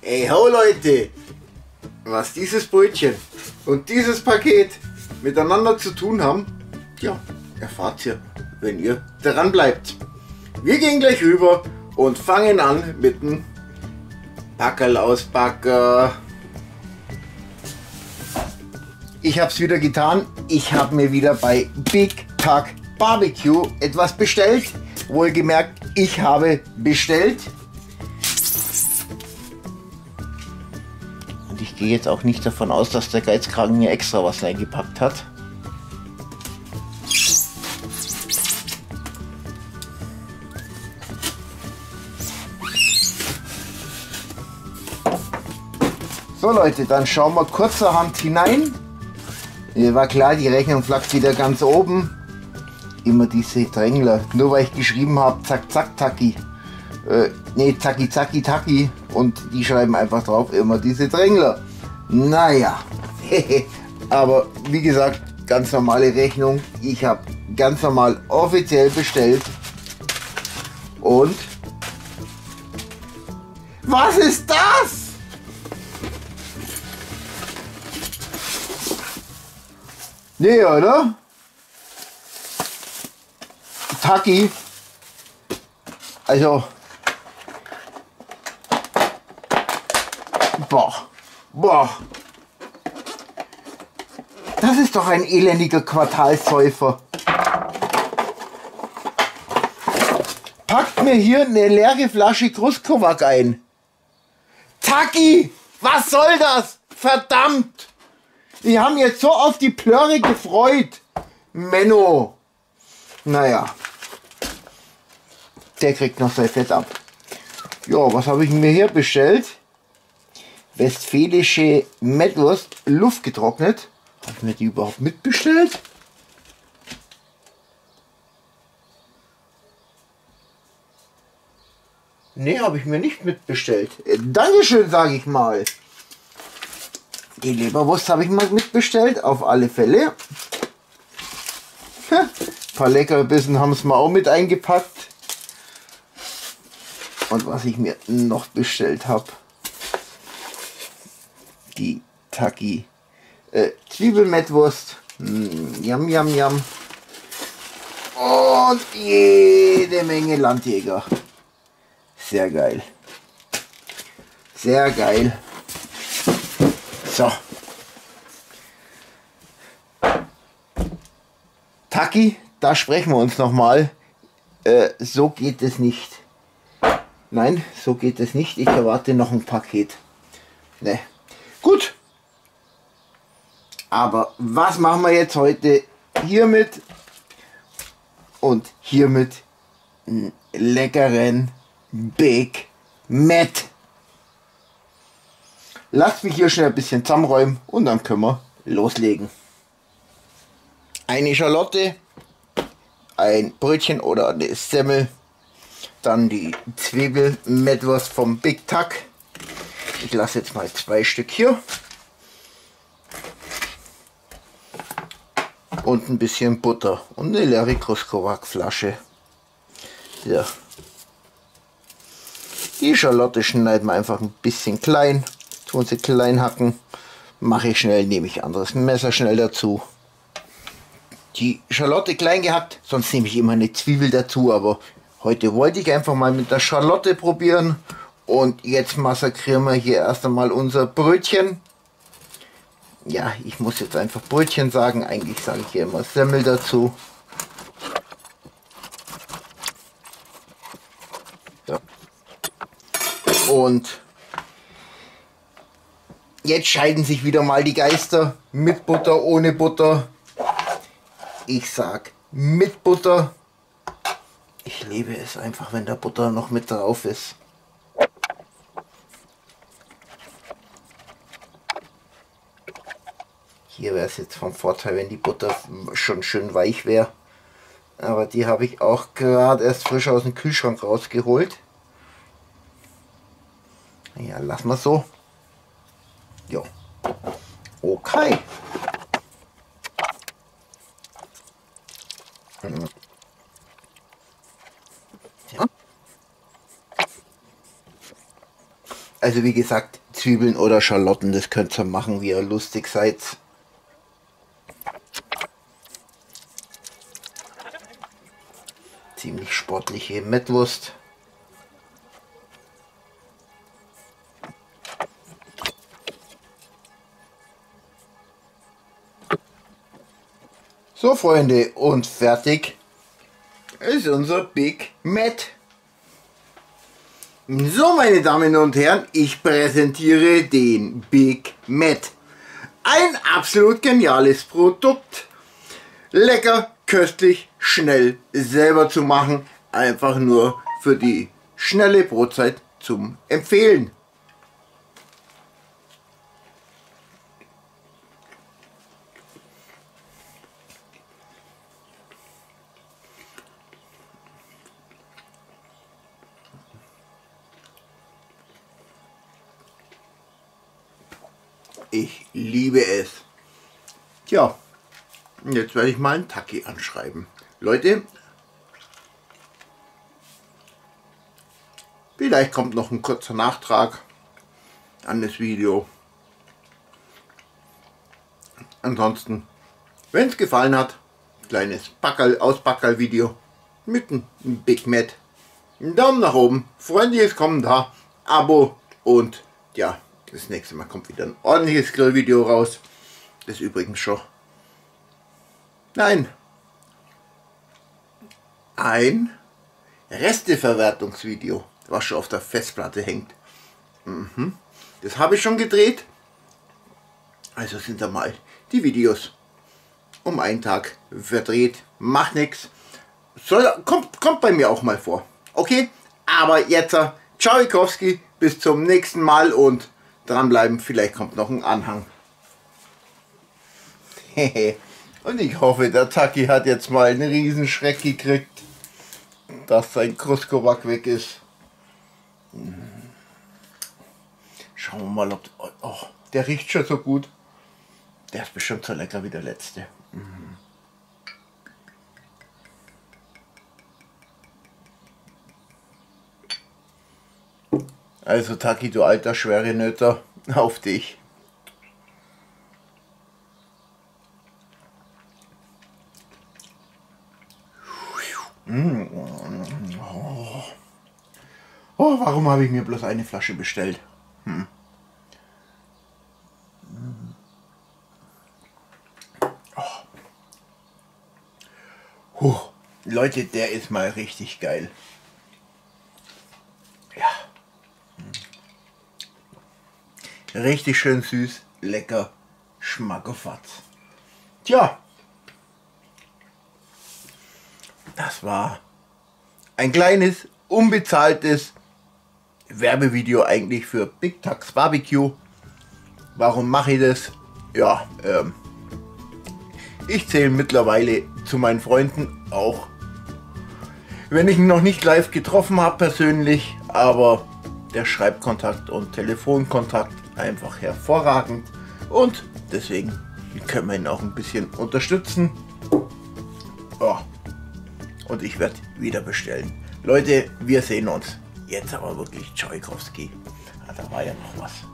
Hey ho Leute, was dieses Brötchen und dieses Paket miteinander zu tun haben, ja, erfahrt ihr, wenn ihr dran bleibt. Wir gehen gleich rüber und fangen an mit dem Packerl auspacker. Ich habe es wieder getan. Ich habe mir wieder bei Big Tuck Barbecue etwas bestellt. Wohlgemerkt, ich habe bestellt. Und ich gehe jetzt auch nicht davon aus, dass der Geizkragen mir extra was reingepackt hat. So Leute, dann schauen wir kurzerhand hinein. Mir war klar, die Rechnung flackt wieder ganz oben. Immer diese Drängler. Nur weil ich geschrieben habe, zack, zack, tacki. Ne, zacki, zacki, tacki. Und die schreiben einfach drauf, immer diese Drängler. Naja. Aber wie gesagt, ganz normale Rechnung. Ich habe ganz normal offiziell bestellt. Und was ist das? Nee, oder? Tacki. Also. Boah. Boah. Das ist doch ein elendiger Quartalsäufer. Packt mir hier eine leere Flasche Kruskovac ein. Tacki! Was soll das? Verdammt! Die haben jetzt so auf die Plörre gefreut. Menno. Naja. Der kriegt noch sein Fett ab. Ja, was habe ich mir hier bestellt? Westfälische Mettwurst, luftgetrocknet. Habe ich mir die überhaupt mitbestellt? Nee, habe ich mir nicht mitbestellt. Dankeschön, sage ich mal. Die Leberwurst habe ich mal mitbestellt, auf alle Fälle. Ein paar leckere Bissen haben es mal auch mit eingepackt. Und was ich mir noch bestellt habe, die Tacki Zwiebelmettwurst. Yum, yum, yum. Und jede Menge Landjäger. Sehr geil. Sehr geil. So. Tacki, da sprechen wir uns nochmal. So geht es nicht. Nein, so geht es nicht. Ich erwarte noch ein Paket. Ne. Gut. Aber was machen wir jetzt heute hiermit und hiermit einen leckeren Big Mac. Lasst mich hier schnell ein bisschen zusammenräumen und dann können wir loslegen. Eine Schalotte, ein Brötchen oder eine Semmel, dann die Zwiebelmettwurst vom Big Tuck. Ich lasse jetzt mal 2 Stück hier. Und ein bisschen Butter und eine leere Kruskovac Flasche. Ja. Die Schalotte schneiden wir einfach ein bisschen klein. Tun sie klein hacken. Mache ich schnell, nehme ich anderes Messer schnell dazu. Die Schalotte klein gehackt, sonst nehme ich immer eine Zwiebel dazu, aber heute wollte ich einfach mal mit der Schalotte probieren. Und jetzt massakrieren wir hier erst einmal unser Brötchen. Ja, ich muss jetzt einfach Brötchen sagen, eigentlich sage ich hier immer Semmel dazu. So. Und jetzt scheiden sich wieder mal die Geister, mit Butter, ohne Butter. Ich sag mit Butter. Ich liebe es einfach, wenn da Butter noch mit drauf ist. Hier wäre es jetzt vom Vorteil, wenn die Butter schon schön weich wäre. Aber die habe ich auch gerade erst frisch aus dem Kühlschrank rausgeholt. Ja, lassen wir so. Jo. Okay. Ja. Also wie gesagt, Zwiebeln oder Schalotten, das könnt ihr machen, wie ihr lustig seid. Ziemlich sportliche Mettwurst. So Freunde, und fertig ist unser Big Matt. So meine Damen und Herren, ich präsentiere den Big Matt. Ein absolut geniales Produkt. Lecker, köstlich, schnell selber zu machen. Einfach nur für die schnelle Brotzeit zum Empfehlen. Ich liebe es. Tja, jetzt werde ich mal einen Taki anschreiben. Leute, vielleicht kommt noch ein kurzer Nachtrag an das Video. Ansonsten, wenn es gefallen hat, kleines Auspackerl-Video mit einem Big Matt. Einen Daumen nach oben, freundliches Kommentar, Abo und ja, das nächste Mal kommt wieder ein ordentliches Grillvideo raus. Das ist übrigens schon. Nein. Ein Resteverwertungsvideo, was schon auf der Festplatte hängt. Das habe ich schon gedreht. Also sind da mal die Videos um einen Tag verdreht. Macht nichts. Kommt bei mir auch mal vor. Okay? Aber jetzt, Tschauikowski, bis zum nächsten Mal und dranbleiben, vielleicht kommt noch ein Anhang. Und ich hoffe, der Taki hat jetzt mal einen Riesenschreck gekriegt, dass sein Kruskowak weg ist. Schauen wir mal, ob... Oh, der riecht schon so gut. Der ist bestimmt so lecker wie der letzte. Also Taki, du alter schwere Nöter, auf dich. Oh, warum habe ich mir bloß eine Flasche bestellt? Leute, der ist mal richtig geil. Ja. Richtig schön süß, lecker, schmackofatz. Tja, das war ein kleines, unbezahltes Werbevideo eigentlich für Big Tux Barbecue. Warum mache ich das? Ja, ich zähle mittlerweile zu meinen Freunden, auch wenn ich ihn noch nicht live getroffen habe persönlich, aber der Schreibkontakt und Telefonkontakt einfach hervorragend und deswegen können wir ihn auch ein bisschen unterstützen. Oh. Und ich werde wieder bestellen. Leute, wir sehen uns. Jetzt aber wirklich Tschauikowski. Da war ja noch was.